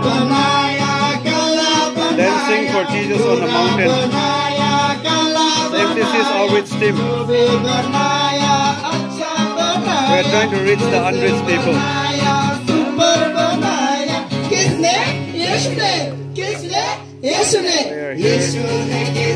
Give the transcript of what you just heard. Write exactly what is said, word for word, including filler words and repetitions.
Dancing for Jesus on the mountain. The M T C is always team. We are trying to reach the unreached people. We are here.